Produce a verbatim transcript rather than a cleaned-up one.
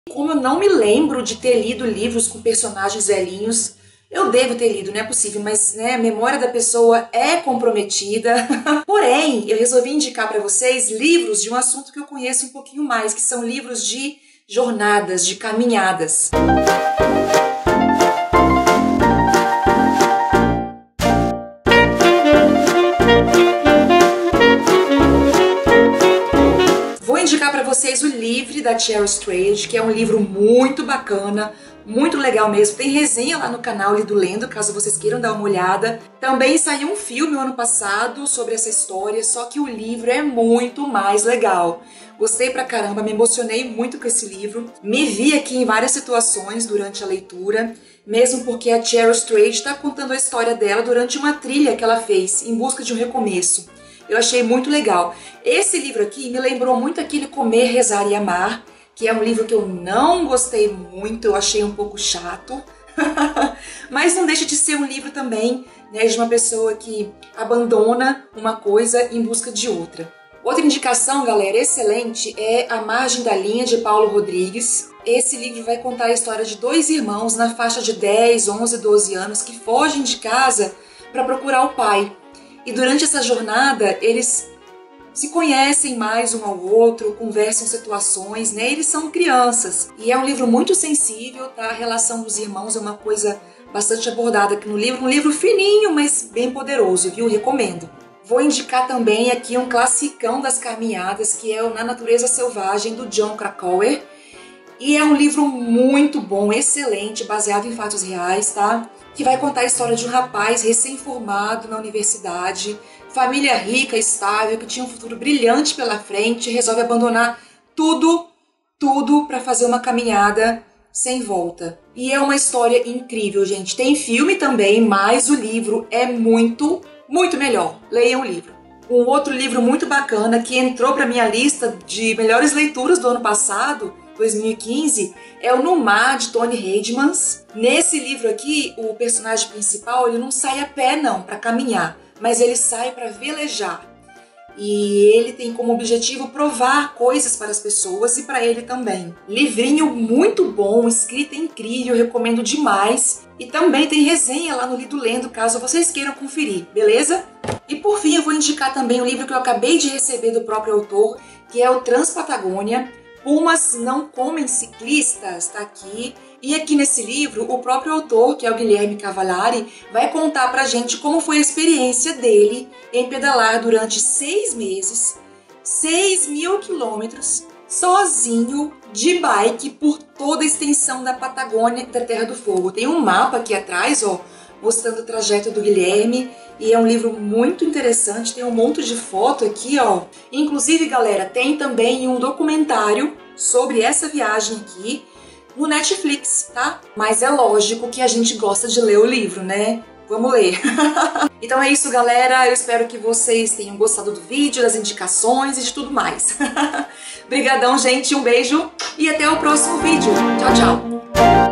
Como eu não me lembro de ter lido livros com personagens velhinhos, eu devo ter lido, não é possível, mas né, a memória da pessoa é comprometida. Porém, eu resolvi indicar para vocês livros de um assunto que eu conheço um pouquinho mais, que são livros de jornadas, de caminhadas. Vou indicar para vocês o Livre, da Cheryl Strayed, que é um livro muito bacana, muito legal mesmo. Tem resenha lá no canal Lido Lendo, caso vocês queiram dar uma olhada. Também saiu um filme no ano passado sobre essa história, só que o livro é muito mais legal. Gostei pra caramba, me emocionei muito com esse livro. Me vi aqui em várias situações durante a leitura, mesmo porque a Cheryl Strayed está contando a história dela durante uma trilha que ela fez, em busca de um recomeço. Eu achei muito legal. Esse livro aqui me lembrou muito aquele Comer, Rezar e Amar, que é um livro que eu não gostei muito, eu achei um pouco chato. Mas não deixa de ser um livro também, né, de uma pessoa que abandona uma coisa em busca de outra. Outra indicação, galera, excelente, é A Margem da Linha, de Paulo Rodrigues. Esse livro vai contar a história de dois irmãos na faixa de dez, onze, doze anos que fogem de casa para procurar o pai. E durante essa jornada, eles se conhecem mais um ao outro, conversam situações, né? Eles são crianças. E é um livro muito sensível, tá? A relação dos irmãos é uma coisa bastante abordada aqui no livro. Um livro fininho, mas bem poderoso, viu? Recomendo. Vou indicar também aqui um classicão das caminhadas, que é o Na Natureza Selvagem, do Jon Krakauer. E é um livro muito bom, excelente, baseado em fatos reais, tá? Que vai contar a história de um rapaz recém-formado na universidade, família rica, estável, que tinha um futuro brilhante pela frente, resolve abandonar tudo, tudo para fazer uma caminhada sem volta. E é uma história incrível, gente. Tem filme também, mas o livro é muito, muito melhor. Leiam o livro. Um outro livro muito bacana que entrou para minha lista de melhores leituras do ano passado, dois mil e quinze, é o No Mar, de Tony Heidmans. Nesse livro aqui, o personagem principal ele não sai a pé não, para caminhar, mas ele sai para velejar. E ele tem como objetivo provar coisas para as pessoas e para ele também. Livrinho muito bom, escrita incrível, recomendo demais. E também tem resenha lá no Lido Lendo, caso vocês queiram conferir, beleza? E por fim eu vou indicar também um livro que eu acabei de receber do próprio autor, que é o Transpatagônia. Pumas Não Comem Ciclistas, tá aqui. E aqui nesse livro, o próprio autor, que é o Guilherme Cavallari, vai contar pra gente como foi a experiência dele em pedalar durante seis meses, seis mil quilômetros, sozinho, de bike, por toda a extensão da Patagônia e da Terra do Fogo. Tem um mapa aqui atrás, ó, mostrando o trajeto do Guilherme, e é um livro muito interessante, tem um monte de foto aqui, ó. Inclusive, galera, tem também um documentário sobre essa viagem aqui no Netflix, tá? Mas é lógico que a gente gosta de ler o livro, né? Vamos ler! Então é isso, galera, eu espero que vocês tenham gostado do vídeo, das indicações e de tudo mais. Obrigadão, gente, um beijo e até o próximo vídeo. Tchau, tchau!